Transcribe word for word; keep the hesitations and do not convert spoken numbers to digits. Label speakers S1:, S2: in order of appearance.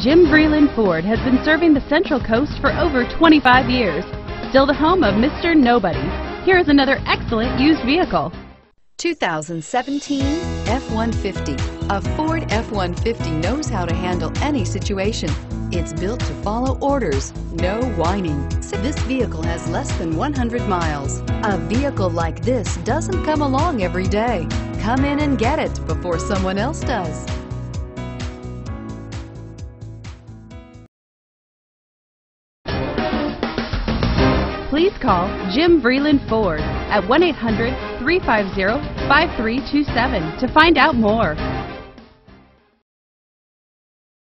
S1: Jim Vreeland Ford has been serving the Central Coast for over twenty-five years. Still the home of Mister Nobody. Here is another excellent used vehicle.
S2: two thousand seventeen F one fifty. A Ford F one fifty knows how to handle any situation. It's built to follow orders, no whining. This vehicle has less than one hundred miles. A vehicle like this doesn't come along every day. Come in and get it before someone else does.
S1: Please call Jim Vreeland Ford at one eight hundred, three five zero, five three two seven to find out more.